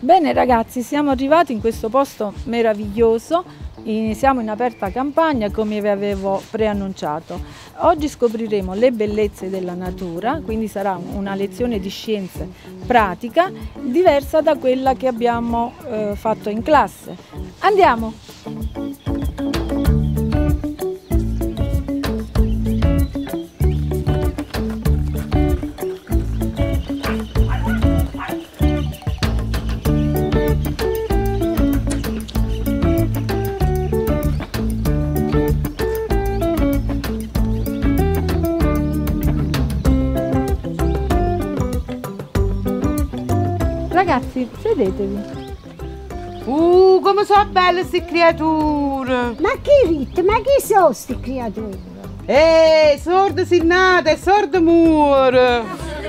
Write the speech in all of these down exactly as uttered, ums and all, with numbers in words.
Bene ragazzi, siamo arrivati in questo posto meraviglioso, in, siamo in aperta campagna come vi avevo preannunciato. Oggi scopriremo le bellezze della natura, quindi sarà una lezione di scienze pratica diversa da quella che abbiamo eh, fatto in classe. Andiamo! Ragazzi, sedetevi. Uh, come sono belle queste creature! Ma che rit, ma chi sono queste creature? Ehi, sordo sinnata e sordo muro!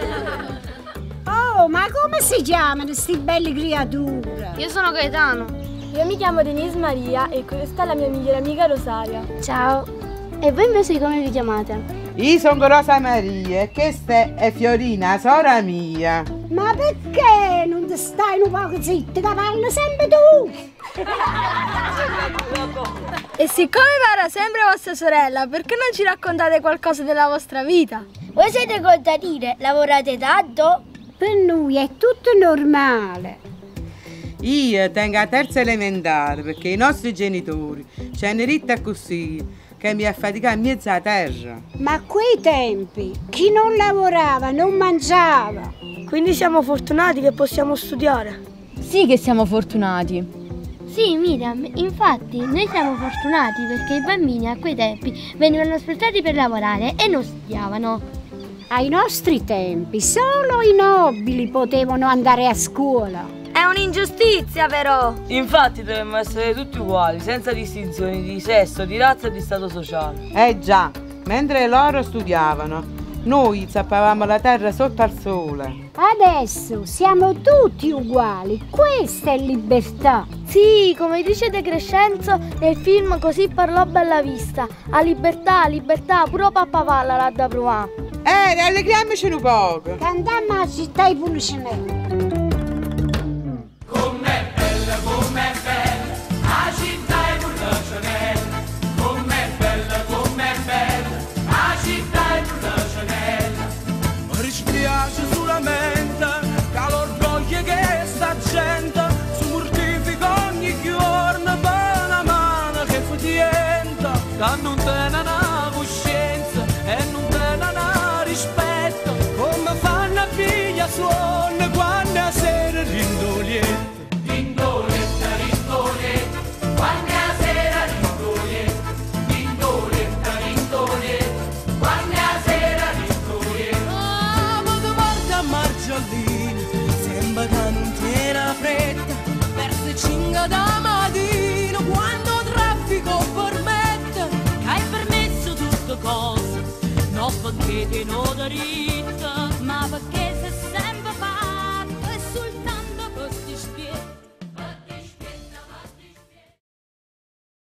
Oh, ma come si chiamano queste belle creature? Io sono Gaetano. Io mi chiamo Denise Maria e questa è la mia migliore amica Rosaria. Ciao. E voi invece come vi chiamate? Io sono Rosa Maria e questa è Fiorina, sora mia. Ma perché non ti stai un po' zitto, che parli sempre tu? E siccome parla sempre vostra sorella, perché non ci raccontate qualcosa della vostra vita? Voi siete contadine? Lavorate tanto? Per noi è tutto normale. Io tengo a terza elementare perché i nostri genitori ci hanno ritta così che mi affaticava in mezzo alla terra. Ma a quei tempi chi non lavorava non mangiava. Quindi siamo fortunati che possiamo studiare. Sì che siamo fortunati. Sì, Miriam, infatti noi siamo fortunati perché i bambini a quei tempi venivano sfruttati per lavorare e non studiavano. Ai nostri tempi solo i nobili potevano andare a scuola. È un'ingiustizia però! Infatti dovremmo essere tutti uguali, senza distinzioni di sesso, di razza e di stato sociale. Eh già, mentre loro studiavano, noi zappavamo la terra sotto al sole. Adesso siamo tutti uguali, questa è libertà. Sì, come dice De Crescenzo nel film Così parlò Bellavista. A libertà, a libertà, pure Pappavalla l'ha da provare. Eh, allegriamoci un poco. Che andiamo alla città di Pulcinella. Da non tena una coscienza e non tena una rispetto, come fanno a figlia suona quando a sera rindolietta. Rindolietta, rindolietta, quando a sera rindolietta. Rindolietta, rindolietta, quando a sera rindolietta. Ah, ma tu guarda Margiolina, sembra che non tiene fretta, verso cinque da mattino, quando traffico per me. Cosa, non perché ti non dritta, ma perché